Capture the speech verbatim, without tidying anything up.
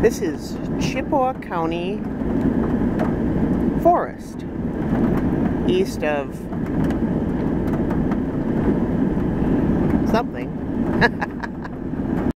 This is Chippewa County Forest, east of something.